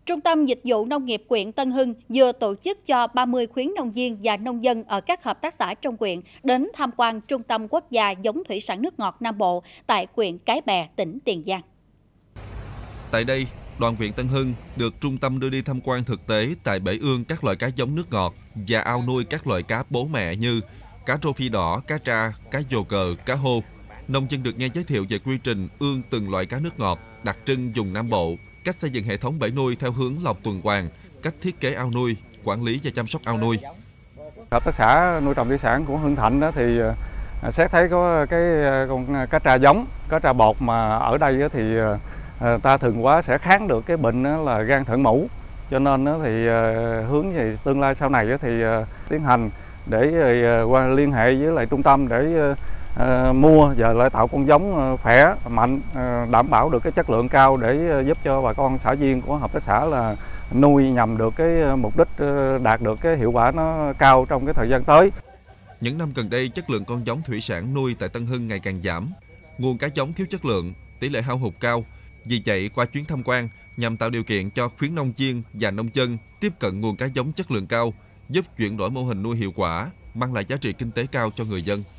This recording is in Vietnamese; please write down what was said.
Trung tâm Dịch vụ Nông nghiệp huyện Tân Hưng vừa tổ chức cho 30 khuyến nông viên và nông dân ở các hợp tác xã trong huyện đến tham quan Trung tâm Quốc gia giống thủy sản nước ngọt Nam Bộ tại huyện Cái Bè, tỉnh Tiền Giang. Tại đây, đoàn huyện Tân Hưng được trung tâm đưa đi tham quan thực tế tại bể ương các loại cá giống nước ngọt và ao nuôi các loại cá bố mẹ như cá rô phi đỏ, cá tra, cá dồ cờ, cá hô. Nông dân được nghe giới thiệu về quy trình ương từng loại cá nước ngọt đặc trưng vùng Nam Bộ, cách xây dựng hệ thống bể nuôi theo hướng lọc tuần hoàn, cách thiết kế ao nuôi, quản lý và chăm sóc ao nuôi. Hợp tác xã nuôi trồng thủy sản của Hưng Thạnh đó thì xét thấy có cái con cá tra giống, cá tra bột mà ở đây thì ta thường quá sẽ kháng được cái bệnh là gan thận mũ, cho nên thì hướng về tương lai sau này thì tiến hành để qua liên hệ với lại trung tâm để mua và lại tạo con giống khỏe mạnh, đảm bảo được cái chất lượng cao để giúp cho bà con xã viên của hợp tác xã là nuôi nhằm được cái mục đích đạt được cái hiệu quả nó cao trong cái thời gian tới. Những năm gần đây, chất lượng con giống thủy sản nuôi tại Tân Hưng ngày càng giảm, nguồn cá giống thiếu chất lượng, tỷ lệ hao hụt cao. Vì vậy, qua chuyến tham quan nhằm tạo điều kiện cho khuyến nông viên và nông dân tiếp cận nguồn cá giống chất lượng cao, giúp chuyển đổi mô hình nuôi hiệu quả, mang lại giá trị kinh tế cao cho người dân.